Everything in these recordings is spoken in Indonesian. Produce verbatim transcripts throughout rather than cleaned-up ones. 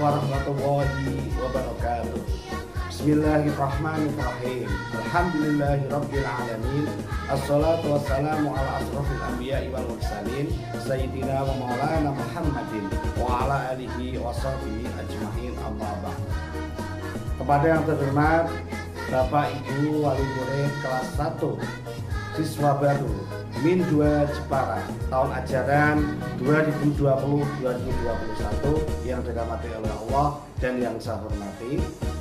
warahmatullahi wabarakatuh. Bismillahirrahmanirrahim. Alhamdulillahirabbil alamin. Assalatu wassalamu ala asrofil anbiya'i wal mursalin sayyidina wa maulana Muhammadin wa ala alihi wa sahbihi ajmain, amma ba'd. Kepada yang terhormat Bapak Ibu wali murid kelas satu siswa baru Min dua Jepara tahun ajaran dua ribu dua puluh dua ribu dua puluh satu yang dirahmati oleh Allah dan yang saya hormati.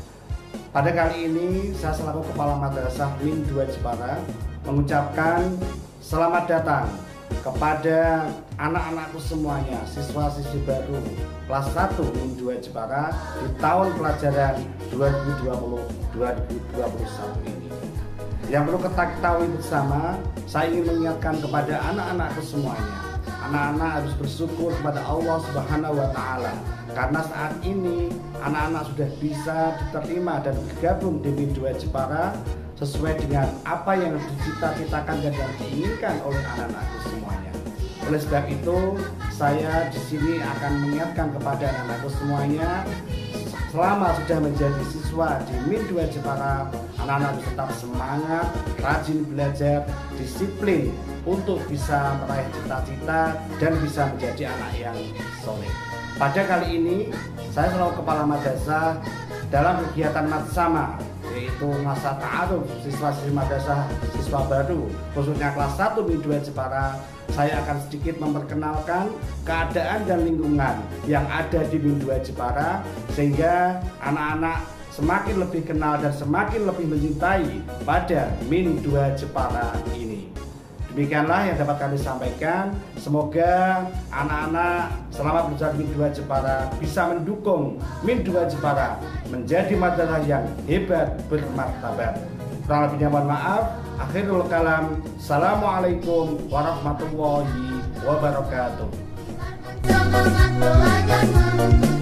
Pada kali ini saya selaku Kepala Madrasah Min dua Jepara mengucapkan selamat datang kepada anak-anakku semuanya, siswa-siswi baru kelas satu Min dua Jepara di tahun pelajaran dua ribu dua puluh dua ribu dua puluh satu ini. Yang perlu kita ketahui bersama, saya ingin mengingatkan kepada anak-anakku semuanya, anak-anak harus bersyukur kepada Allah Subhanahu wa Ta'ala, karena saat ini anak-anak sudah bisa diterima dan bergabung di Min dua Jepara sesuai dengan apa yang dicita-citakan dan yang diinginkan oleh anak-anakku semuanya. Oleh sebab itu, saya di sini akan mengingatkan kepada anak-anakku semuanya, selama sudah menjadi siswa di Min dua Jepara, anak-anak harus tetap semangat, rajin belajar, disiplin untuk bisa meraih cita-cita dan bisa menjadi anak yang soleh. Pada kali ini, saya selaku Kepala Madrasah dalam kegiatan Matsama, yaitu masa ta'aruf siswa-siswi madrasah siswa baru khususnya kelas satu Min dua Jepara, saya akan sedikit memperkenalkan keadaan dan lingkungan yang ada di Min dua Jepara sehingga anak-anak semakin lebih kenal dan semakin lebih mencintai pada Min dua Jepara ini. Demikianlah yang dapat kami sampaikan. Semoga anak-anak selama belajar Min dua Jepara bisa mendukung Min dua Jepara menjadi madrasah yang hebat bermartabat. Kurang lebihnya mohon maaf. Akhirul kalam. Assalamualaikum warahmatullahi wabarakatuh.